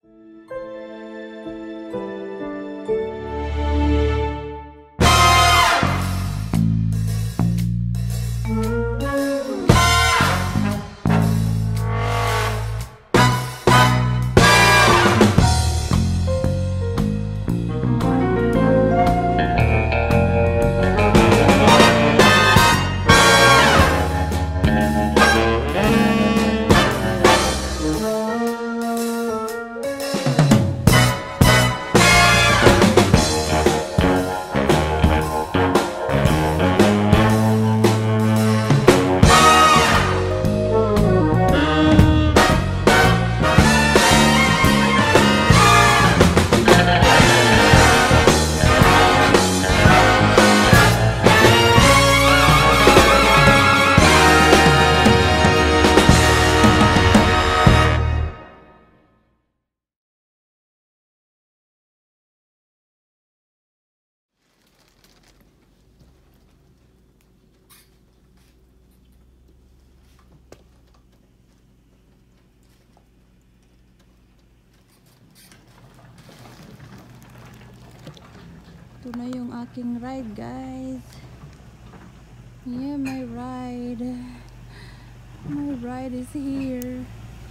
Ito na yung aking ride, guys. Yeah, my ride. My ride is here.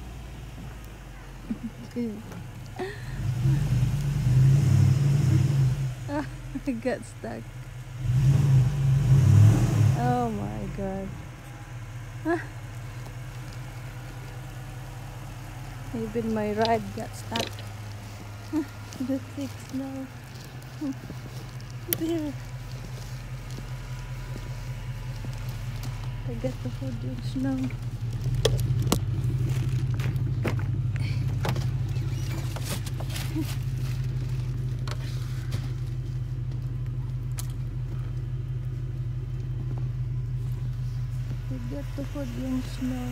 I got stuck. Oh my god. Even my ride got stuck. The thick snow. There. I got the hood in snow. I got the hood in snow.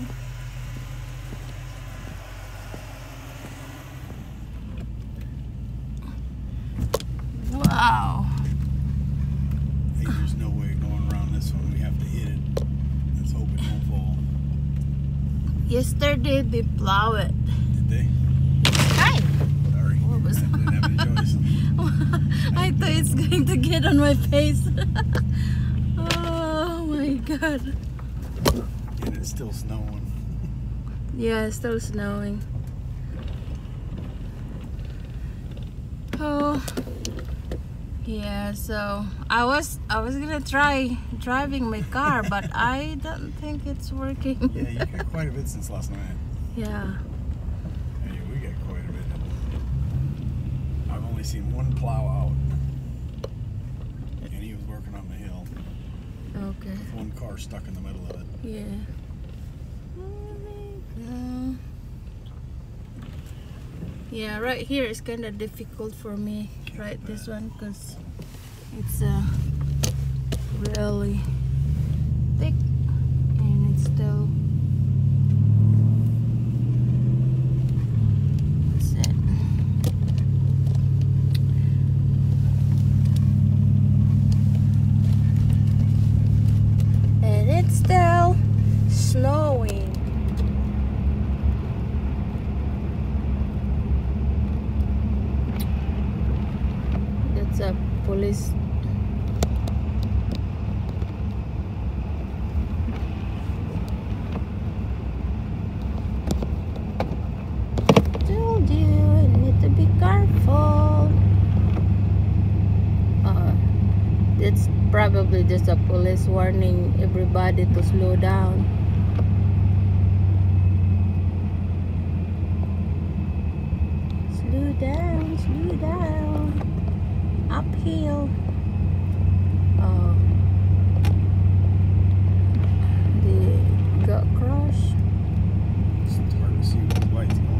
Wow. Hey, there's no way going around this one. We have to hit it. Let's hope it won't fall. Yesterday they plow it. Did they? Hi. Sorry. What was I didn't have any choice. I thought it's going to get on my face. Oh my god. And it's still snowing. Yeah, it's still snowing. Oh. Yeah, so I was gonna try driving my car, but I don't think it's working. Yeah, you got quite a bit since last night. Yeah. Hey, we got quite a bit. I've only seen one plow out, and he was working on the hill. Okay. With one car stuck in the middle of it. Yeah. Yeah, right here is kind of difficult for me. Right, this one, because it's really thick and it's still. That's it. And it's still snowing. That's a police. Told you, I need to be careful. It's probably just a police warning everybody to slow down. Slow down, slow down. Uphill. They got crushed. It's hard to see where the light's going.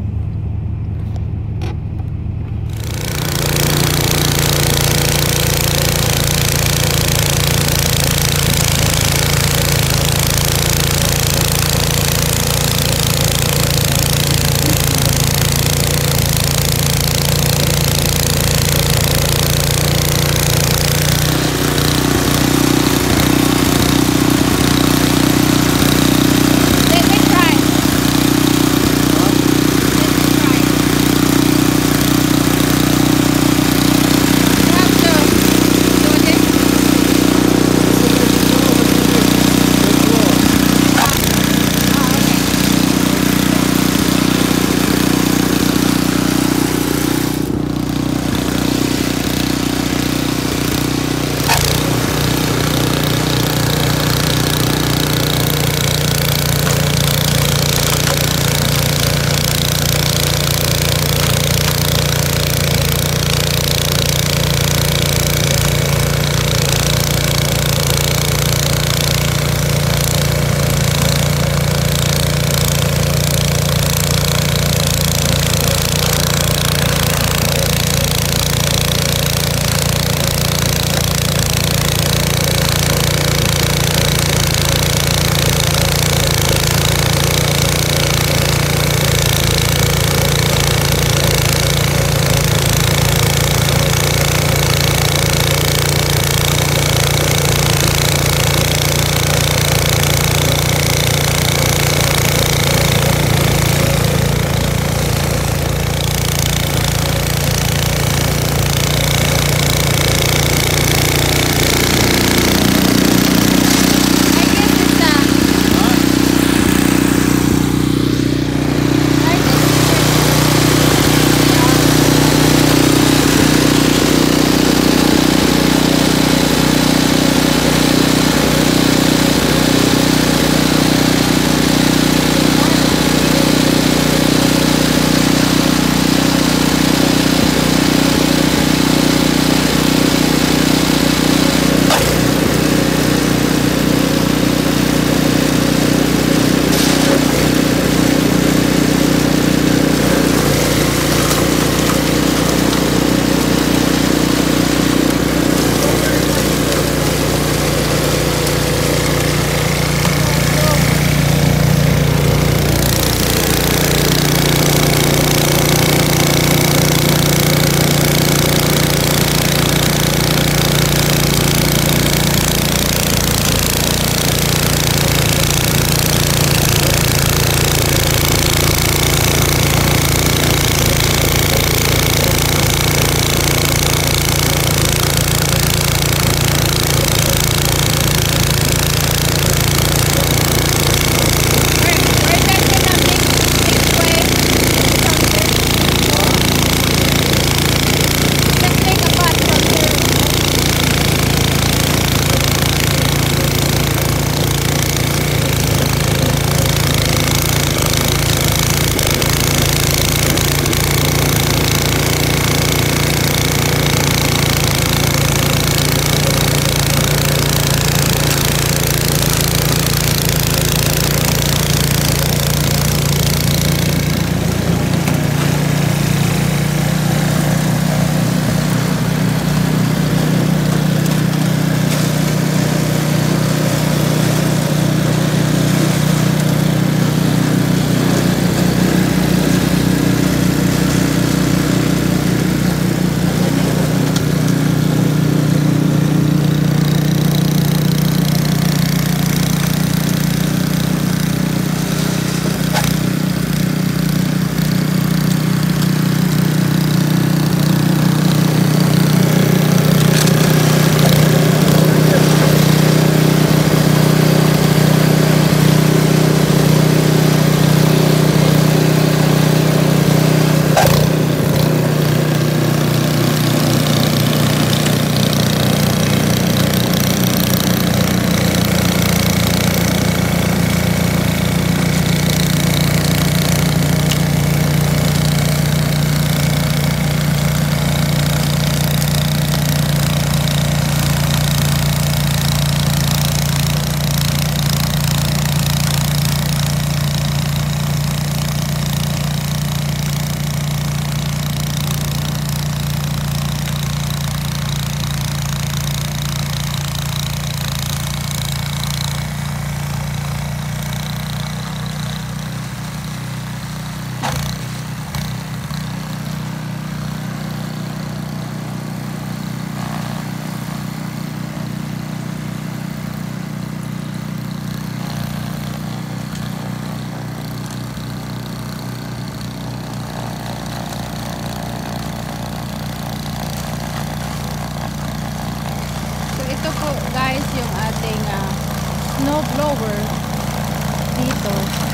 snow blower dito.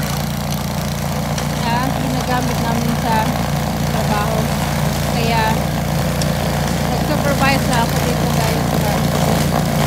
Ginagamit namin sa trabaho. Kaya nag-supervise na ako dito guys.